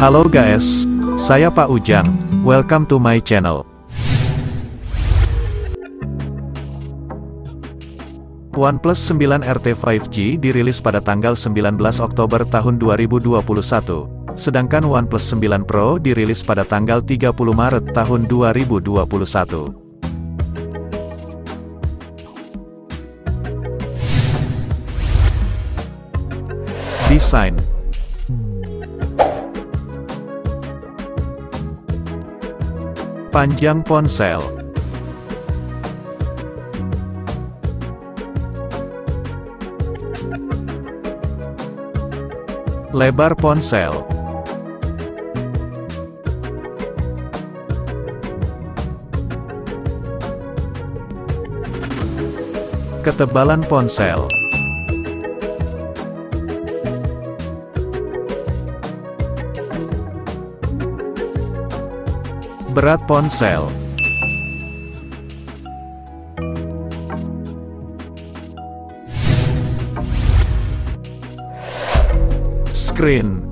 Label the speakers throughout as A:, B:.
A: Halo guys, saya Pak Ujang, welcome to my channel. OnePlus 9 RT 5G dirilis pada tanggal 19 Oktober tahun 2021, sedangkan OnePlus 9 Pro dirilis pada tanggal 30 Maret tahun 2021. Desain. Panjang ponsel. Lebar ponsel. Ketebalan ponsel. Berat ponsel. Screen.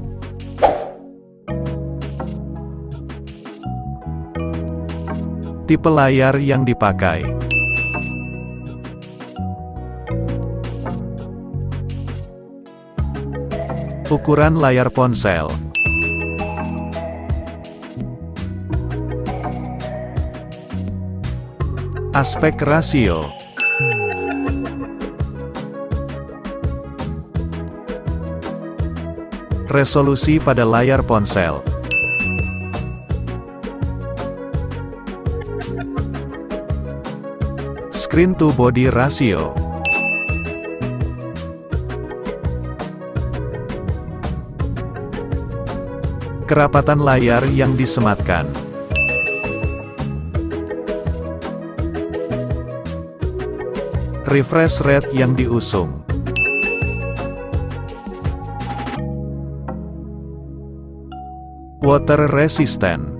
A: Tipe layar yang dipakai. Ukuran layar ponsel. Aspek rasio. Resolusi pada layar ponsel. Screen to body ratio. Kerapatan layar yang disematkan. Refresh rate yang diusung. Water resistant.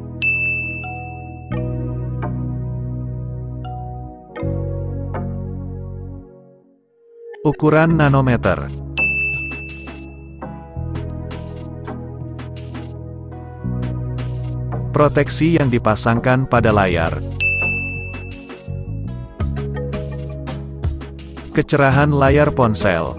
A: Ukuran nanometer. Proteksi yang dipasangkan pada layar. Kecerahan layar ponsel.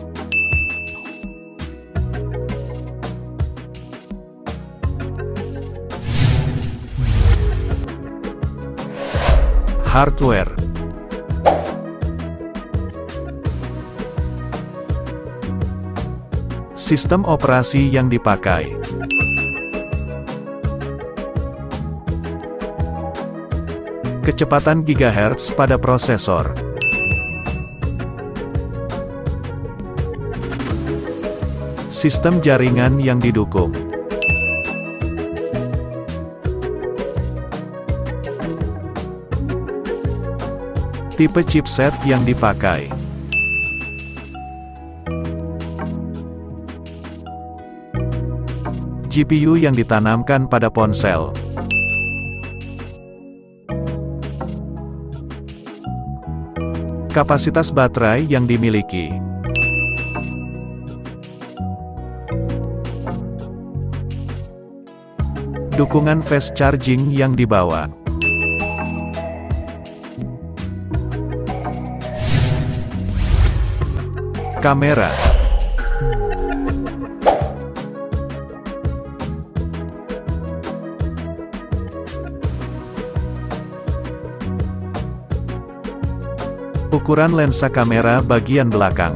A: Hardware. Sistem operasi yang dipakai. Kecepatan gigahertz pada prosesor. Sistem jaringan yang didukung. Tipe chipset yang dipakai. GPU yang ditanamkan pada ponsel. Kapasitas baterai yang dimiliki. Dukungan fast charging yang dibawa. Kamera. Ukuran lensa kamera bagian belakang.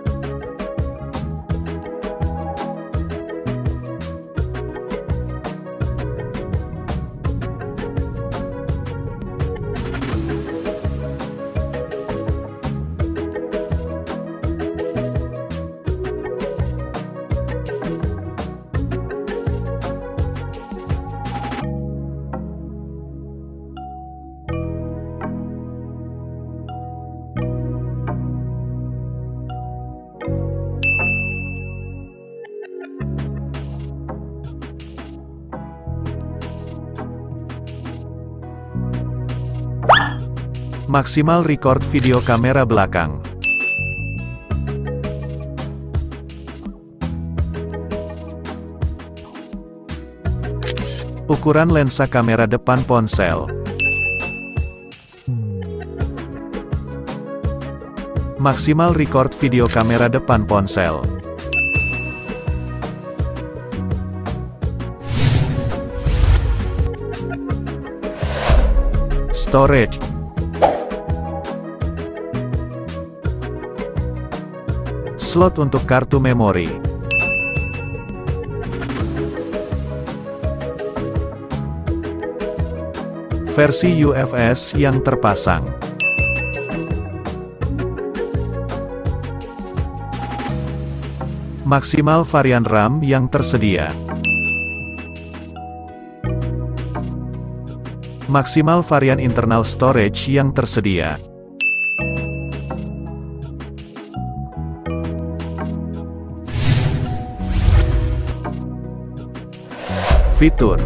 A: Maksimal record video kamera belakang. Ukuran lensa kamera depan ponsel. Maksimal record video kamera depan ponsel. Storage. Slot untuk kartu memori. Versi UFS yang terpasang. Maksimal varian RAM yang tersedia. Maksimal varian internal storage yang tersedia. Fitur.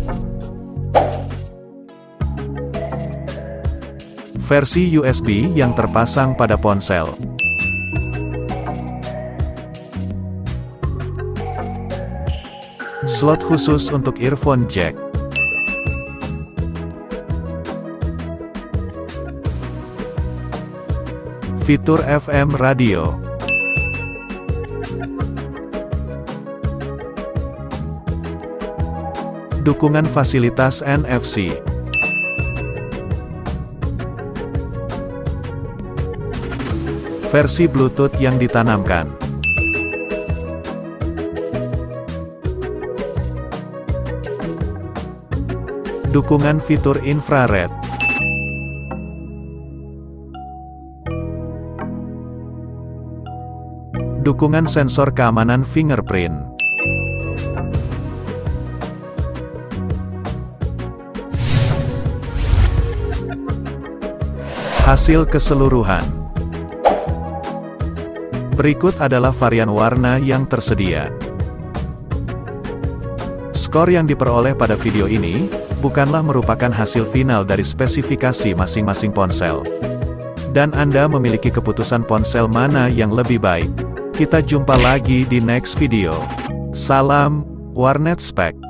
A: Versi USB yang terpasang pada ponsel. Slot khusus untuk earphone jack. Fitur FM radio. Dukungan fasilitas NFC. Versi Bluetooth yang ditanamkan. Dukungan fitur infrared. Dukungan sensor keamanan fingerprint. Hasil keseluruhan. Berikut adalah varian warna yang tersedia. Skor yang diperoleh pada video ini, bukanlah merupakan hasil final dari spesifikasi masing-masing ponsel. Dan Anda memiliki keputusan ponsel mana yang lebih baik. Kita jumpa lagi di next video. Salam, Warnet Spek.